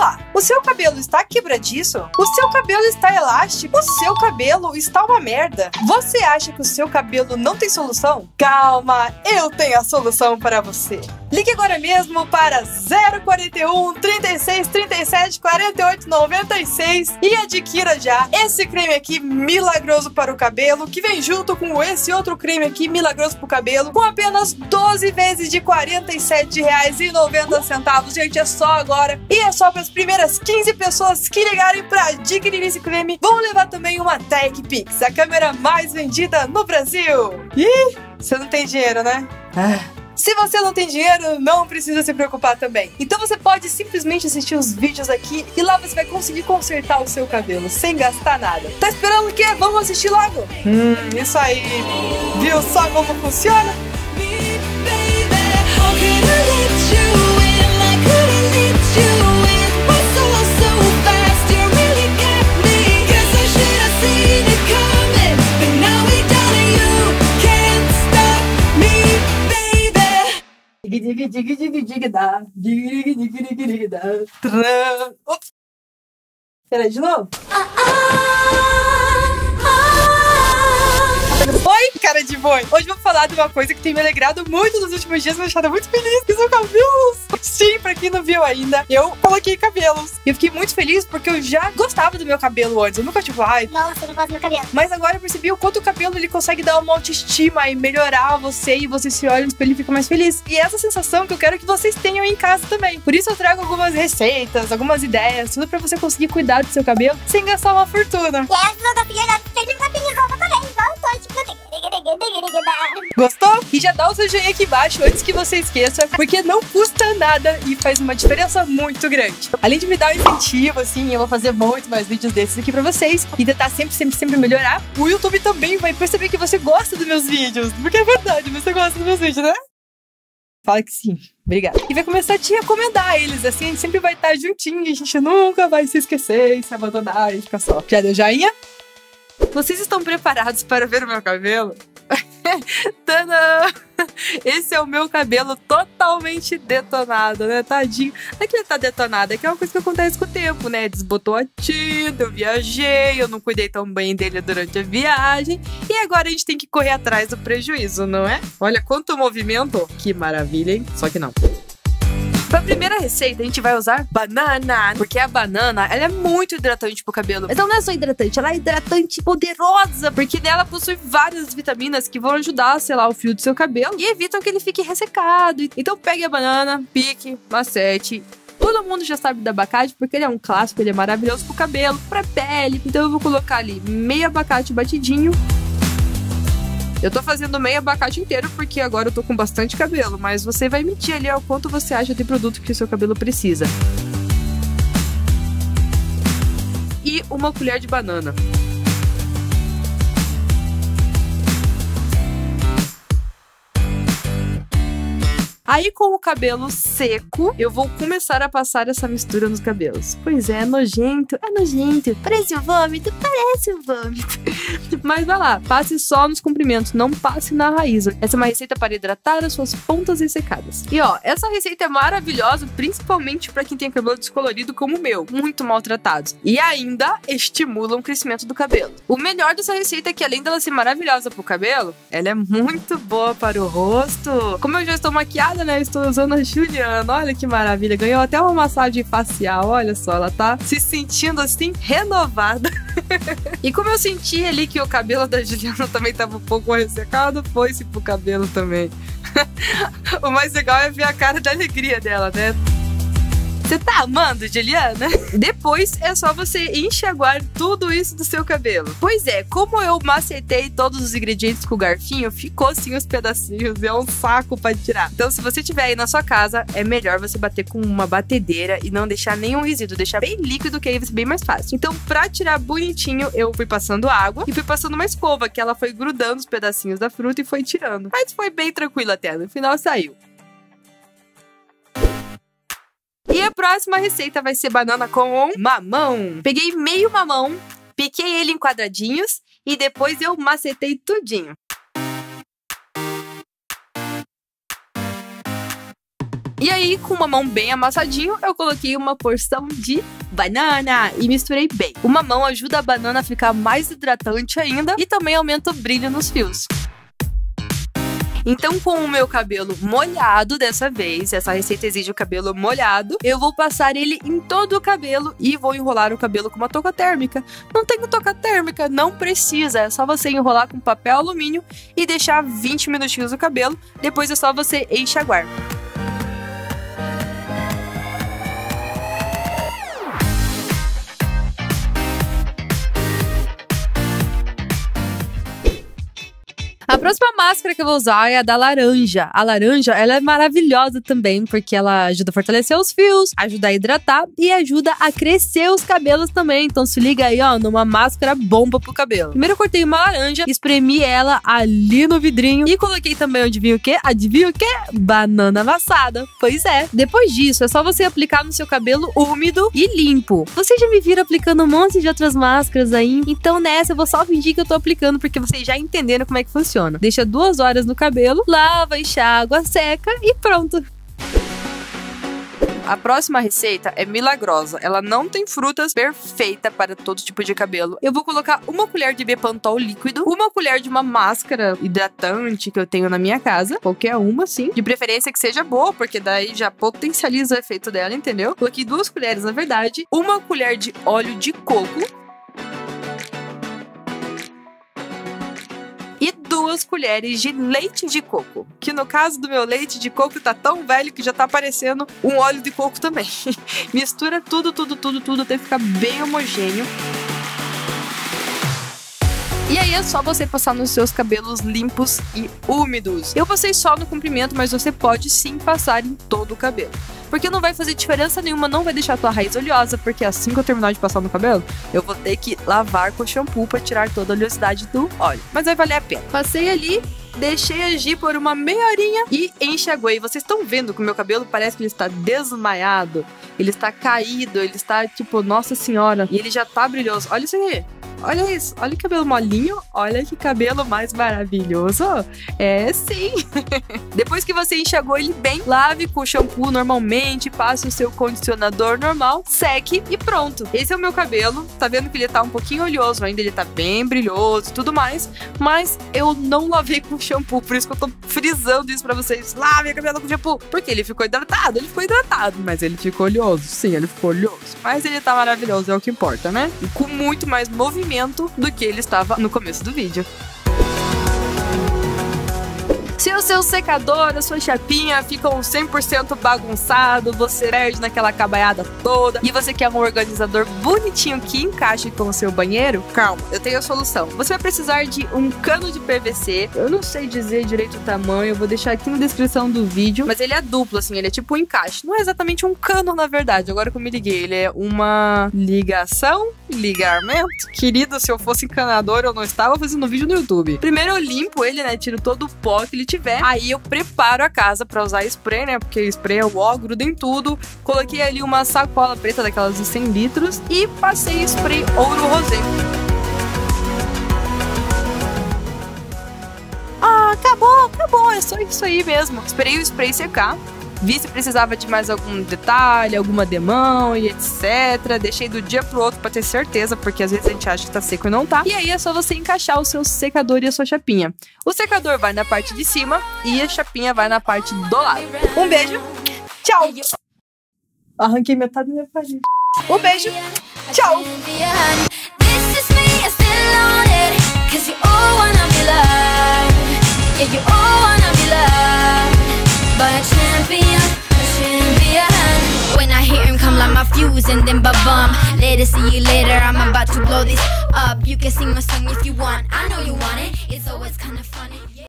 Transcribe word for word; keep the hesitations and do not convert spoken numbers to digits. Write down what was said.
lá, o seu cabelo está quebradiço? O seu cabelo está elástico? O seu cabelo está uma merda? Você acha que o seu cabelo não tem solução? Calma, eu tenho a solução para você. Ligue agora mesmo para zero quarenta e um, trinta e seis, trinta e sete, quarenta e oito, noventa e seis e adquira já esse creme aqui milagroso para o cabelo, que vem junto com esse outro creme aqui milagroso para o cabelo, com apenas doze vezes de quarenta e sete reais e noventa centavos. Gente, é só agora e é só para as primeiras quinze pessoas que ligarem para adquirir esse creme. Vão levar também uma TechPix, a câmera mais vendida no Brasil. Ih, você não tem dinheiro, né? Ah. Se você não tem dinheiro, não precisa se preocupar também. Então você pode simplesmente assistir os vídeos aqui e lá você vai conseguir consertar o seu cabelo sem gastar nada. Tá esperando o quê? Vamos assistir logo? Hum, isso aí. Viu só como funciona? Diga, diga, diga, diga, dá. Diga, diga, diga, diga, dá. Ops. Peraí, de novo. Ah, ah, ah. Oi, cara de boi. Hoje vou falar de uma coisa que tem me alegrado muito nos últimos dias, me deixado muito feliz, que são cabelos. Sim, pra quem não viu ainda, eu coloquei cabelos. E eu fiquei muito feliz porque eu já gostava do meu cabelo antes. Eu nunca, tipo, ai... Nossa, eu não gosto do meu cabelo. Mas agora eu percebi o quanto o cabelo ele consegue dar uma autoestima e melhorar você, e você se olha no espelho e fica mais feliz. E essa sensação que eu quero que vocês tenham em casa também. Por isso eu trago algumas receitas, algumas ideias, tudo pra você conseguir cuidar do seu cabelo sem gastar uma fortuna. E essa da filha sempre tá pelizando também, igual eu tô, tipo... Gostou? E já dá o seu joinha aqui embaixo antes que você esqueça, porque não custa nada e faz uma diferença muito grande. Além de me dar um incentivo, assim, eu vou fazer muito mais vídeos desses aqui pra vocês e tentar sempre, sempre, sempre melhorar. O YouTube também vai perceber que você gosta dos meus vídeos, porque é verdade, você gosta dos meus vídeos, né? Fala que sim. Obrigada. E vai começar a te recomendar eles, assim, a gente sempre vai estar juntinho e a gente nunca vai se esquecer e se abandonar e ficar só. Já deu joinha? Vocês estão preparados para ver o meu cabelo? Tadã! Esse é o meu cabelo totalmente detonado, né? Tadinho. Não é que ele tá detonado, é que é uma coisa que acontece com o tempo, né? Desbotou a tinta, eu viajei, eu não cuidei tão bem dele durante a viagem. E agora a gente tem que correr atrás do prejuízo, não é? Olha quanto movimento. Que maravilha, hein? Só que não. Para a primeira receita, a gente vai usar banana, porque a banana, ela é muito hidratante pro cabelo. Então não é só hidratante, ela é hidratante poderosa, porque nela possui várias vitaminas que vão ajudar a selar o fio do seu cabelo e evitam que ele fique ressecado. Então pegue a banana, pique, macete. Todo mundo já sabe do abacate, porque ele é um clássico, ele é maravilhoso pro cabelo, pra pele. Então eu vou colocar ali meio abacate batidinho. Eu tô fazendo meio abacate inteiro porque agora eu tô com bastante cabelo, mas você vai medir ali o quanto você acha de produto que o seu cabelo precisa. E uma colher de banana. Aí, com o cabelo seco, eu vou começar a passar essa mistura nos cabelos. Pois é, é nojento, é nojento. Parece um vômito, parece um vômito. Mas vai lá, passe só nos comprimentos, não passe na raiz. Essa é uma receita para hidratar as suas pontas ressecadas. E ó, essa receita é maravilhosa, principalmente para quem tem cabelo descolorido como o meu, muito maltratados. E ainda estimula o crescimento do cabelo. O melhor dessa receita é que, além dela ser maravilhosa pro cabelo, ela é muito boa para o rosto. Como eu já estou maquiada, né? Estou usando a Juliana. Olha que maravilha. Ganhou até uma massagem facial. Olha só, ela tá se sentindo assim renovada. E como eu senti ali que o cabelo da Juliana também tava um pouco ressecado, foi-se pro cabelo também. O mais legal é ver a cara da alegria dela, né? Você tá amando, Juliana? Depois é só você enxaguar tudo isso do seu cabelo. Pois é, como eu macetei todos os ingredientes com o garfinho, ficou assim os pedacinhos, é um saco pra tirar. Então, se você tiver aí na sua casa, é melhor você bater com uma batedeira e não deixar nenhum resíduo, deixar bem líquido, que aí vai ser bem mais fácil. Então, pra tirar bonitinho, eu fui passando água e fui passando uma escova, que ela foi grudando os pedacinhos da fruta e foi tirando. Mas foi bem tranquilo até, no final saiu. E a próxima receita vai ser banana com mamão. Peguei meio mamão, piquei ele em quadradinhos e depois eu macetei tudinho. E aí, com uma mão bem amassadinho, eu coloquei uma porção de banana e misturei bem. O mamão ajuda a banana a ficar mais hidratante ainda e também aumenta o brilho nos fios. Então, com o meu cabelo molhado dessa vez, essa receita exige o cabelo molhado, eu vou passar ele em todo o cabelo e vou enrolar o cabelo com uma touca térmica. Não tenho touca térmica? Não precisa, é só você enrolar com papel alumínio e deixar vinte minutinhos no cabelo, depois é só você enxaguar. A próxima máscara que eu vou usar é a da laranja. A laranja, ela é maravilhosa também, porque ela ajuda a fortalecer os fios, ajuda a hidratar e ajuda a crescer os cabelos também. Então se liga aí, ó, numa máscara bomba pro cabelo. Primeiro eu cortei uma laranja, espremi ela ali no vidrinho e coloquei também, adivinha o quê? Adivinha o quê? Banana amassada. Pois é. Depois disso, é só você aplicar no seu cabelo úmido e limpo. Vocês já me viram aplicando um monte de outras máscaras aí, então nessa eu vou só fingir que eu tô aplicando, porque vocês já entenderam como é que funciona. Deixa duas horas no cabelo, lava, enxágua, seca e pronto. A próxima receita é milagrosa. Ela não tem frutas, perfeita para todo tipo de cabelo. Eu vou colocar uma colher de Bepantol líquido, uma colher de uma máscara hidratante que eu tenho na minha casa, qualquer uma, sim. De preferência que seja boa, porque daí já potencializa o efeito dela, entendeu? Coloquei duas colheres, na verdade. Uma colher de óleo de coco. E duas colheres de leite de coco, que no caso do meu leite de coco tá tão velho que já tá parecendo um óleo de coco também. Mistura tudo, tudo, tudo, tudo até ficar bem homogêneo. E aí é só você passar nos seus cabelos limpos e úmidos. Eu passei só no comprimento, mas você pode sim passar em todo o cabelo. Porque não vai fazer diferença nenhuma, não vai deixar a tua raiz oleosa, porque assim que eu terminar de passar no cabelo, eu vou ter que lavar com shampoo pra tirar toda a oleosidade do óleo. Mas vai valer a pena. Passei ali, deixei agir por uma meia horinha e enxaguei. Vocês estão vendo que o meu cabelo parece que ele está desmaiado, ele está caído, ele está tipo, nossa senhora, e ele já tá brilhoso. Olha isso aí. Olha isso, olha que cabelo molinho, olha que cabelo mais maravilhoso. É sim. Depois que você enxagou ele bem, lave com shampoo normalmente, passe o seu condicionador normal, seque e pronto. Esse é o meu cabelo, tá vendo que ele tá um pouquinho oleoso ainda, ele tá bem brilhoso e tudo mais, mas eu não lavei com shampoo, por isso que eu tô frisando isso pra vocês. Lave o cabelo com shampoo, porque ele ficou hidratado, ele ficou hidratado, mas ele ficou oleoso, sim, ele ficou oleoso. Mas ele tá maravilhoso, é o que importa, né? E com muito mais movimento do que ele estava no começo do vídeo. Se o seu secador, a sua chapinha ficam cem por cento bagunçado, você perde naquela cabaiada toda e você quer um organizador bonitinho que encaixe com o seu banheiro, calma, eu tenho a solução. Você vai precisar de um cano de P V C, eu não sei dizer direito o tamanho, eu vou deixar aqui na descrição do vídeo, mas ele é duplo, assim, ele é tipo um encaixe. Não é exatamente um cano, na verdade, agora que eu me liguei, ele é uma ligação, ligamento. Querido, se eu fosse encanador, eu não estava fazendo vídeo no YouTube. Primeiro eu limpo ele, né, tiro todo o pó que ele tiver, aí eu preparo a casa pra usar spray, né, porque spray é o ó, gruda em tudo. Coloquei ali uma sacola preta daquelas de cem litros e passei spray ouro rosé. Ah, acabou, acabou, é só isso aí mesmo. Esperei o spray secar, vi se precisava de mais algum detalhe, alguma demão e etcétera. Deixei do dia pro outro pra ter certeza, porque às vezes a gente acha que tá seco e não tá. E aí é só você encaixar o seu secador e a sua chapinha. O secador vai na parte de cima e a chapinha vai na parte do lado. Um beijo, tchau! Arranquei metade da minha parede. Um beijo, tchau! And then ba-bum, later see you later, I'm about to blow this up. You can sing my song if you want, I know you want it, it's always kinda funny.